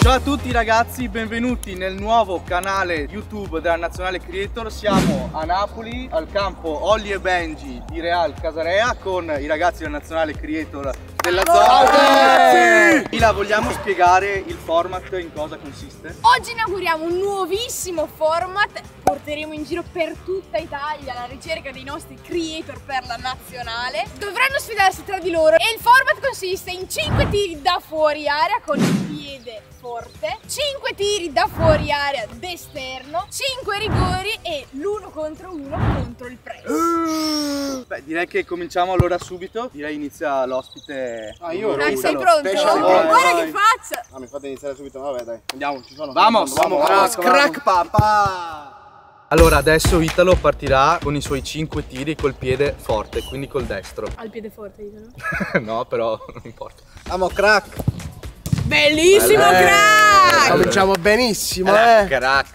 Ciao a tutti ragazzi, benvenuti nel nuovo canale YouTube della Nazionale Creator. Siamo a Napoli, al campo Olli e Benji di Real Casarea con i ragazzi della Nazionale Creator della zona. Sì! La vogliamo spiegare il format, in cosa consiste? Oggi inauguriamo un nuovissimo format, porteremo in giro per tutta Italia alla ricerca dei nostri creator per la nazionale. Dovranno sfidarsi tra di loro e il format consiste in 5 tiri da fuori area con il piede forte, 5 tiri da fuori area d'esterno, 5 rigori e l'1 contro 1 contro il press. Beh, direi che cominciamo allora subito. Direi inizia l'ospite. Io sei pronto? Guarda che faccia! Mi fate iniziare subito, vabbè dai. Andiamo, ci sono. Vamos! Crack papà! Allora adesso Italo partirà con i suoi 5 tiri col piede forte, quindi col destro. Al piede forte, Italo? No, però non importa. Vamo, crack! Bellissimo crack! Cominciamo benissimo, Crack!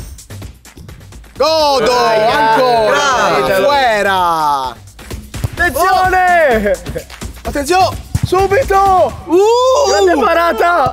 Godo! Ancora! Fuera! Attenzione! Attenzione! Subito! Grande parata!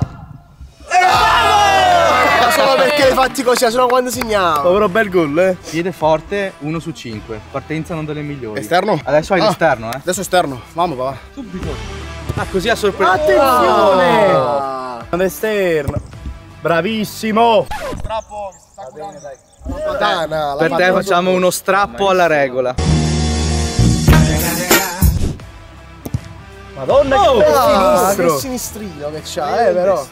Solo perché hai fatti così, sennò quando segniamo. Povero bel gol, Piede forte 1 su 5. Partenza non delle migliori. Esterno? Adesso hai l'esterno, Adesso esterno. Vamo, va. Subito. Ah, così a sorpresa. Attenzione! All'esterno. Bravissimo! Strappo che si sta curando. Dai. Patana, Per te facciamo uno strappo alla regola. Madonna che sinistrino che c'ha, però.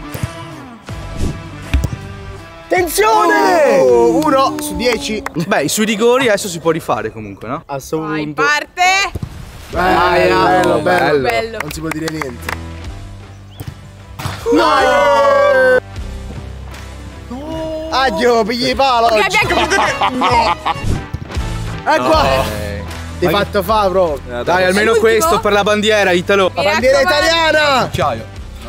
Attenzione! 1 su 10. Beh, sui rigori adesso si può rifare comunque, no? Vai, parte! Bello. Non si può dire niente. No! Aglio, pigli palo! Ecco! Ti hai fatto fa, bro! Dai, almeno questo per la bandiera, Italo! La bandiera italiana! Acciaio.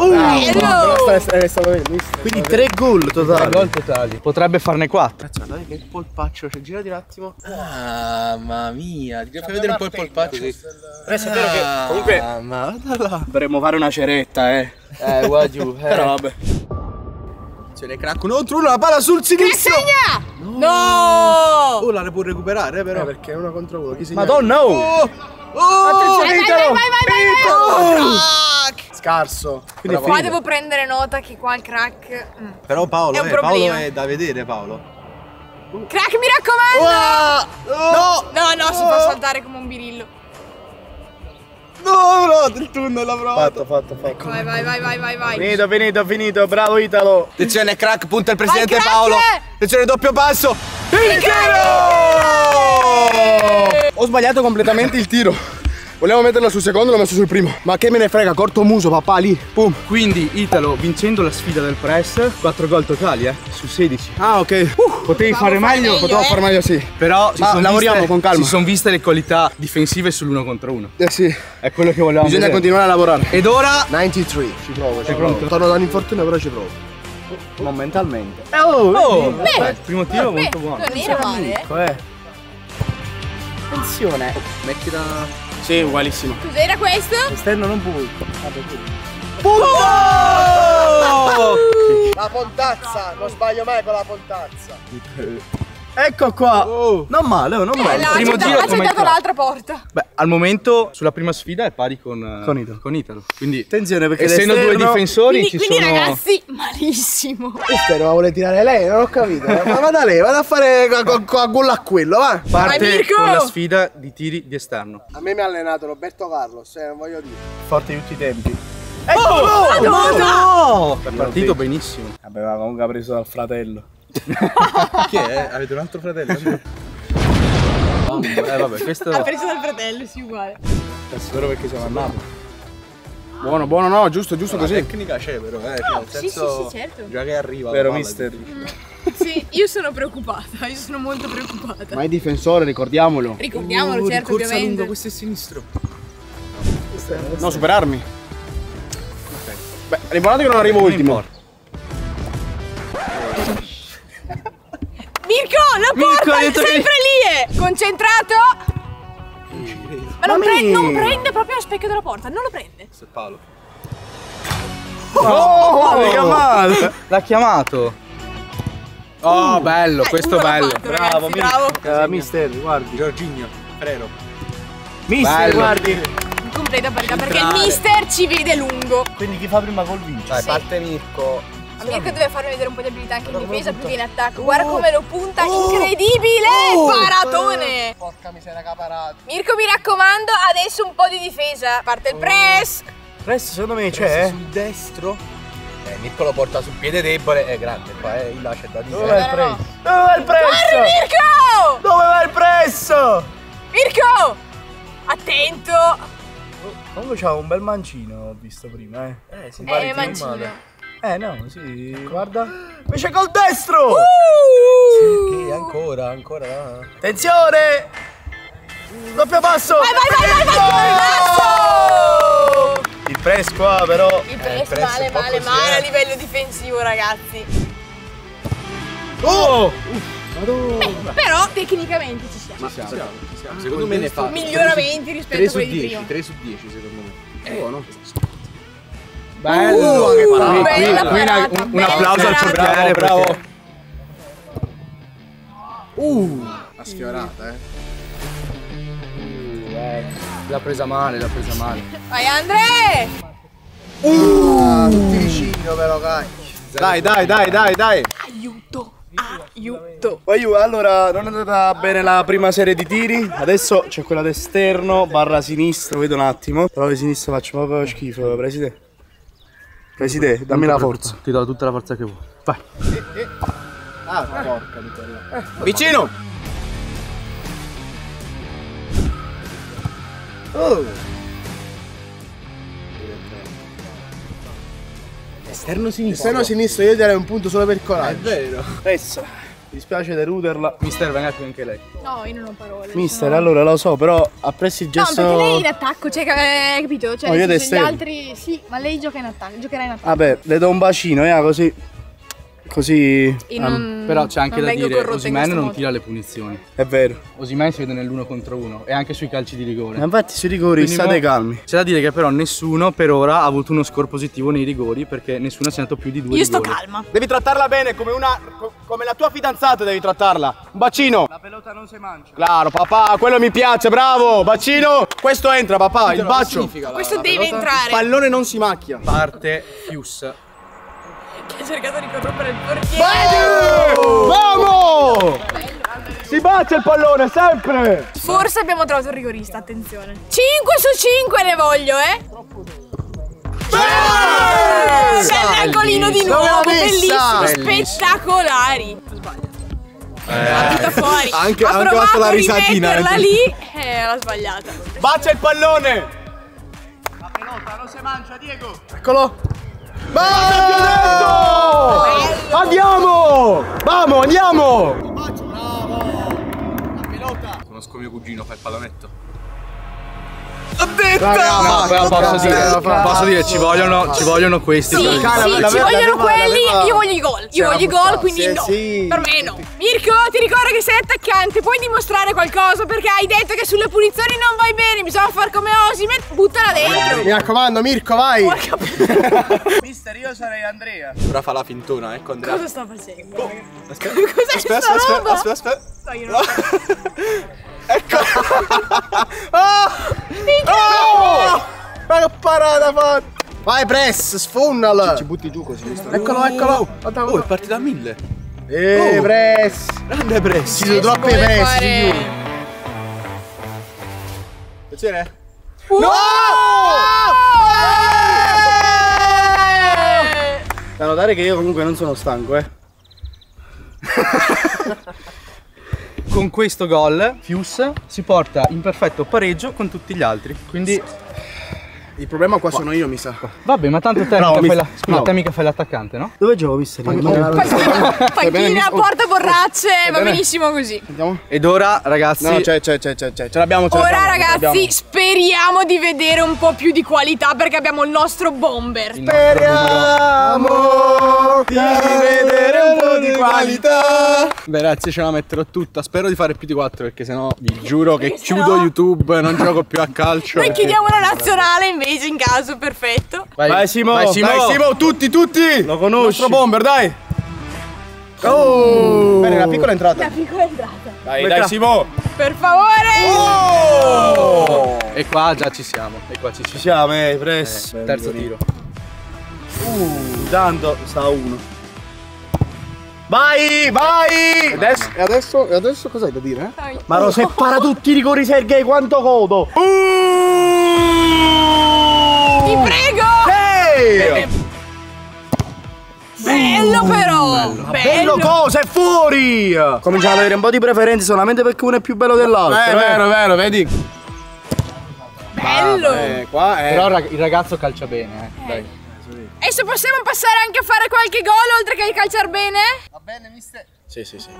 Quindi 3 gol totali. 3 gol totali. Potrebbe farne 4. Guarda che polpaccio, cioè girati un attimo. Mamma mia, ti fai vedere un po' il polpaccio? Adesso è vero che comunque dovremmo fare una ceretta, qua giù. Però vabbè. Ce ne crack 1 contro 1, la palla sul sinistro. No! La può recuperare però. Perché è 1 contro 1. Chi segna? Madonna! Attenzione, Vai! Scarso. Quindi qua devo prendere nota che qua il crack. Però Paolo, è un problema. Paolo è da vedere, Paolo. Crack, mi raccomando! No, si fa saltare come un birillo. No, del tunnel l'ha provato. Fatto. Vai. Finito, bravo Italo. Attenzione, crack, punta il presidente Vai, Paolo. Attenzione, doppio passo. Il tiro! Ho sbagliato completamente il tiro. Volevo metterlo sul secondo, l'ho messo sul primo. Ma che me ne frega, corto muso, papà, lì. Pum. Quindi Italo, vincendo la sfida del press, 4 gol totali, su 16. Ah, ok. Potevi fare meglio? Potevo fare meglio, sì. Però lavoriamo con calma. Si sono viste le qualità difensive sull'1 contro 1. Sì. È quello che volevamo Bisogna vedere. continuare a lavorare. Ed ora 93. Ci provo. Sei pronto? Torno da un infortunio, però ci provo. Momentalmente. Beh, il primo tiro molto buono. Non era male, Attenzione. Mettila. Sì, ugualissimo. Cos'era questo? Esterno non puoi. La pontazza, non sbaglio mai con la pontazza. Ecco qua. Non male, non male. Il primo giro ha centrato l'altra porta. Beh, al momento sulla prima sfida è pari con Italo. Quindi attenzione perché essendo due difensori Quindi ragazzi, malissimo. Esterno, ma vuole tirare lei? Non ho capito. Ma vada lei, vada a fare con a quello, va. Parte con la sfida di tiri di esterno. A me mi ha allenato Roberto Carlos, non voglio dire. Forte di tutti i tempi. No! È partito benissimo. Aveva comunque preso dal fratello. Chi è? Avete un altro fratello? Vabbè, questo Ha preso dal fratello, sì, uguale. Spero perché siamo a Napoli. Buono, no, giusto così. La tecnica c'è però, nel senso, sì, certo. già che arriva. Vero, mister? Sì, io sono preoccupata, io sono molto preoccupata. Ma è difensore, ricordiamolo. Ricordiamolo, certo, ovviamente. lungo, questo è sinistro. No, superarmi. Ok. Beh, l'importante è che non arrivo ultimo. Mirko, la porta è sempre lì! Concentrato! Ma non prende proprio lo specchio della porta, non lo prende. Questo è Paolo. Che male! L'ha chiamato. Oh, bello, questo bello. Bravo, bravo. Mister, guardi. Giorginio, Frero. Mister, Bello. guardi. Completa parità perché il mister ci vede lungo. Quindi chi fa prima gol vince. Dai, Sì. parte Mirko. A Mirko deve farmi vedere un po' di abilità anche in difesa più che in attacco. Guarda come lo punta, incredibile! Paratone! Porca miseria, caparato. Mirko, mi raccomando, adesso un po' di difesa. Parte il press. Resto secondo me c'è. Sul destro. Mirko lo porta sul piede debole. È grande qua, là c'è da dire. Dove va il No, no, press? Dove va il press? Corri, Mirko! Dove va il press? Mirko! Attento! Comunque c'ha un bel mancino, ho visto prima, Sì, mancino. No, sì, guarda. Invece col destro! Che ancora. Attenzione! Doppio passo! Vai! Il press qua però. Il press press male, un po' male, così, male a livello difensivo, ragazzi. Oh! Però tecnicamente ci siamo. Secondo me ne fa Miglioramenti rispetto a quelli di prima. 3 su 10 secondo me. Buono. Bello. che parata. Qui Bella parata, un bella applauso al parata. portiere. Bravo. Ha sfiorato, L'ha presa male, l'ha presa male. Vai, Andre! Tutti vicino però, dai. Aiuto! Allora, non è andata bene la prima serie di tiri. Adesso c'è quella d'esterno, barra sinistro, vedo un attimo. Però di sinistra faccio proprio schifo, Preside. Preside, dammi la forza. Ti do tutta la forza che vuoi. Vai. Porca di quella. Vicino! Esterno sinistro. Esterno sinistro, io darei un punto solo per coraggio. vero. Adesso, mi dispiace deluderla. Mister, venga qui anche lei. No, io non ho parole. Mister, allora lo so, però apprezzi il No, gesto. perché lei è in attacco, cioè, hai capito? Cioè, No, io nel senso, gli d'esterno. altri sì, ma lei gioca in attacco, giocherà in attacco. Vabbè, le do un bacino, così. Così. E non, Però c'è anche non da vengo dire, corrotta in Osimhen questo non modo. tira le punizioni. È vero. Osimhen si vede nell'1 contro 1 e anche sui calci di rigore. Ma infatti sui rigori Quindi state mo- calmi. C'è da dire che però nessuno per ora ha avuto uno score positivo nei rigori perché nessuno ha segnato più di 2 Io sto rigori. calma. Devi trattarla bene come come la tua fidanzata devi trattarla. Un bacino. La pelota non si mangia. Claro, papà, quello mi piace, bravo. Bacino. Questo entra, papà, il bacio. Questo deve entrare. Il pallone non si macchia. Parte Fius. Che ha cercato di corrompere il portiere. Vamos! Si bacia il pallone sempre. Forse abbiamo trovato il rigorista, attenzione. 5 su 5 ne voglio, Bell'angolino di nuovo, L'ho messa! bellissimo, spettacolari. L'ha tutta fuori. Anche- ha anche provato fatto la a risatina, rimetterla lì e l'ha sbagliata. Bacia il pallone. La pelota non si mangia, Diego. Eccolo. Bello! Andiamo! Vamo, andiamo! Conosco mio cugino, fa il pallonetto. No, però posso dire, ci vogliono questi. Sì, per il- sì, l'aveva- ci vogliono l'aveva- quelli, l'aveva- io voglio i gol. Io voglio i gol, quindi Sì, no. sì. Per me no. Mirko, ti ricordo che sei attaccante, puoi dimostrare qualcosa perché hai detto che sulle punizioni non vai bene, bisogna far come Osimhen, buttala dentro. Mi raccomando, Mirko, vai! Porca puttana. Mister, io sarei Andrea. Ora fa la fintona, ecco Andrea. Cosa sta facendo? Aspetta, Cos'è sta roba? aspetta. No, io non Ecco. Oh! Ma che parata fatta! Vai, press, sfunnala! Ci butti giù così. Eccolo, eccolo! Oh, è partita a 1000. Press! Grande press. Ci sono troppi vuole press, fare- sicuro. Attenzione! No! Da notare che io comunque non sono stanco, Con questo gol Fius si porta in perfetto pareggio con tutti gli altri. Quindi Il problema qua sono io, mi sa. vabbè, ma tanto te, Bravo, mica mister. fai Bravo. te mica fai l'attaccante, no? Dove gioco, mister? Panchina, porta borracce, va bene? benissimo così. Andiamo? Ed ora, ragazzi, No, c'è. Ce l'abbiamo, Ora ragazzi, speriamo di vedere un po' più di qualità perché abbiamo il nostro bomber. Speriamo di vedere un po' di qualità. qualità. Beh ragazzi, ce la metterò tutta. Spero di fare più di 4 perché sennò vi giuro che chiudo YouTube, non gioco più a calcio. Noi chiudiamo la nazionale invece in caso, perfetto. Vai Simo. Vai Simo, tutti. Lo conosci? Nostro bomber, dai. Oh. Bene, la piccola entrata. La piccola entrata. Dai Simo. Per favore. Oh. E qua già ci siamo. Ci siamo, presto. Terzo tiro. Intanto sta a 1. Vai! E adesso cos'hai da dire? Ma lo separa tutti i rigori Sergei, quanto godo! Ti prego! Sì! Bello però! Bello cosa, è fuori! Cominciamo ad avere un po' di preferenze solamente perché uno è più bello dell'altro. Vero, vedi? Bello! Qua è... Però il ragazzo calcia bene, dai. Adesso possiamo passare anche a fare qualche gol oltre che a calciare bene? Va bene, mister? Sì.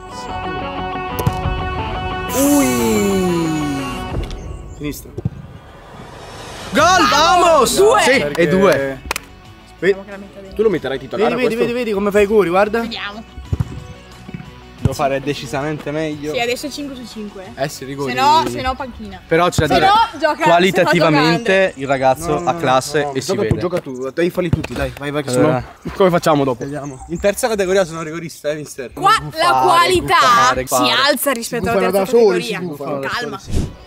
Sinistra. Gol, vamos! 2! Sì, e 2. Speriamo che la metta dentro. Tu lo metterai titolare? Vedi come fai i curi, guarda. Vediamo. Devo fare decisamente meglio. Sì, adesso è 5 su 5. Sì, rigori. Se no panchina. Però c'è da Se dire, no gioca qualitativamente il ragazzo ha classe e si vede. Gioca tu, dai, falli tutti, dai, vai che Allora, come facciamo dopo? In terza categoria sono rigorista, mister. Qua la qualità gufare. si alza rispetto alla terza categoria. Calma.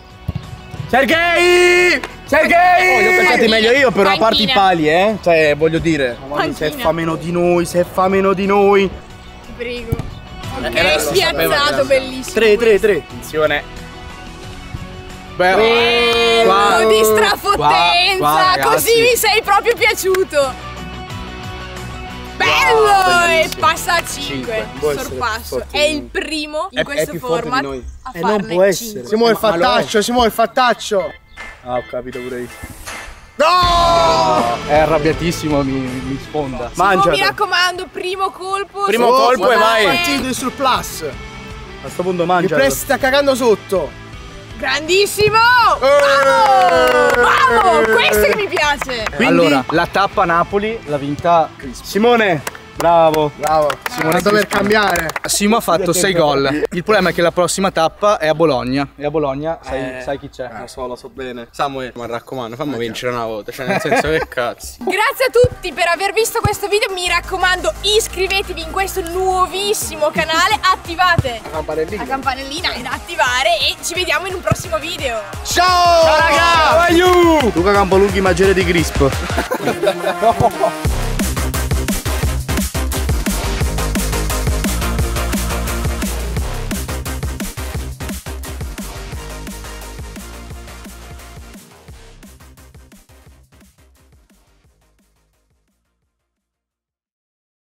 Sergei! Li ho calciati meglio io, però a parte i Panchina. pali, Cioè, voglio dire. Se fa meno di noi, Ti prego. Ok, spiazzato, bellissimo. 3. Attenzione. Bello di strafottenza, qua, ragazzi. così mi sei proprio piaciuto. Bello! E passa a 5. Può essere Sorpasso. forte È di il noi. primo in È questo più forte di format noi. a non farne può essere. 5. Si muove il fattaccio. Ah, ho capito pure io. No! È arrabbiatissimo, mi sfonda. Mangia. Mi raccomando, primo colpo. Primo colpo e vai. Partito sul plus. A sto punto mangia. sta cagando sotto. Grandissimo! Bravo! Questo che mi piace! Quindi- Allora, la tappa Napoli l'ha vinta Simone, bravo. Simone per cambiare. Simo ha fatto 6 gol. Il problema è che la prossima tappa è a Bologna. E a Bologna sai chi c'è? Lo so bene. Samuele, ma raccomando, fammi vincere una volta. Cioè, nel senso che cazzo. Grazie a tutti per aver visto questo video, mi raccomando iscrivetevi in questo nuovissimo canale, attivate la campanellina ed attivare e ci vediamo in un prossimo video. Ciao raga! Luca Campolunghi maggiore di Crisp.